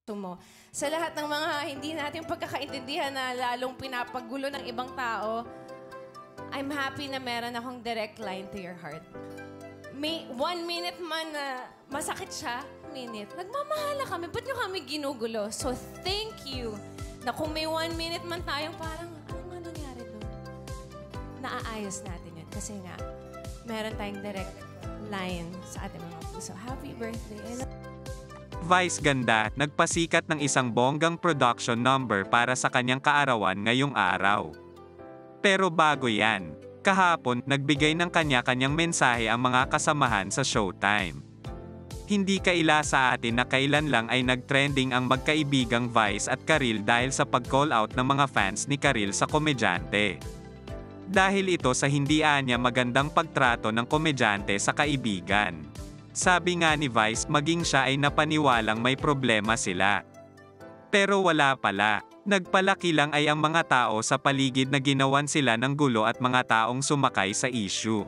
mo. Sa lahat ng mga hindi natin pagkakaintindihan na lalong pinapagulo ng ibang tao, I'm happy na meron akong direct line to your heart. May 1 minute man na masakit siya, nagmamahala kami, ba't nyo kami ginugulo? So thank you na kung may 1 minute man tayong parang, ano nga nangyari doon? Naaayos natin yun. Kasi nga, meron tayong direct line sa ating mga puso. Happy birthday. Vice Ganda, nagpasikat ng isang bonggang production number para sa kanyang kaarawan ngayong araw. Pero bago yan, kahapon, nagbigay ng kanya-kanyang mensahe ang mga kasamahan sa showtime. Hindi kaila sa atin na kailan lang ay nagtrending ang magkaibigang Vice at Karylle dahil sa pag-call out ng mga fans ni Karylle sa komedyante. Dahil ito sa hindi anya magandang pagtrato ng komedyante sa kaibigan. Sabi nga ni Vice maging siya ay napaniwalang may problema sila. Pero wala pala. Nagpalaki lang ay ang mga tao sa paligid na ginawan sila ng gulo at mga taong sumakay sa issue.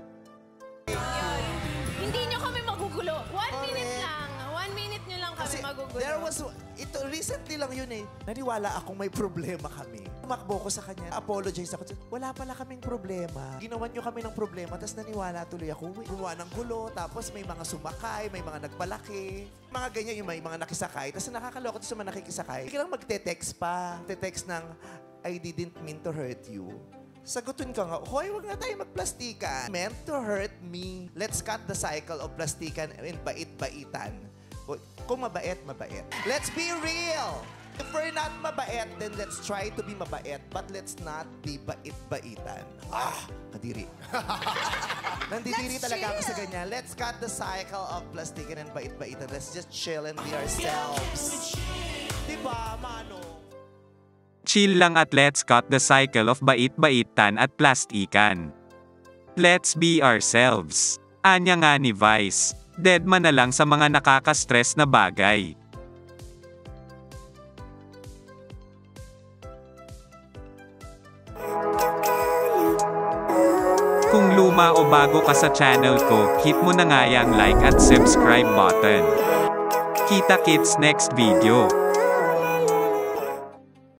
Hindi nyo kami magugulo. 1 minute lang. 1 minute nyo lang kami magugulo. There was, ito recently lang yun eh. Naniwala akong may problema kami. Tumakbo ko sa kanya. Apologize ako. Wala pala kaming problema. Ginawan nyo kami ng problema, tapos naniwala tuloy ako. Gumawa ng gulo, tapos may mga sumakay, may mga nagbalaki. Mga ganyan yung may mga nakisakay. Tapos nakakaloka sa mga nakikisakay. Kailang magte-text pa. Te-text ng, I didn't mean to hurt you. Sagutin ka nga, hoy, wag na tayo magplastikan. Meant to hurt me. Let's cut the cycle of plastikan and bait-baitan. Kung mabait, mabait. Let's be real! If we're not mabait, then let's try to be mabait. But let's not be bait-baitan. Ah, kadiri. Nandidiri talaga ako sa ganyan. Let's cut the cycle of plastikan and bait-baitan. Let's just chill and be ourselves. Diba, Mano? Chill lang at let's cut the cycle of bait-baitan at plastikan. Let's be ourselves. Anya nga ni Vice. Deadman na lang sa mga nakaka-stress na bagay. Kung luma o bago ka sa channel ko, hit mo na nga yung like at subscribe button. Kita-kits next video.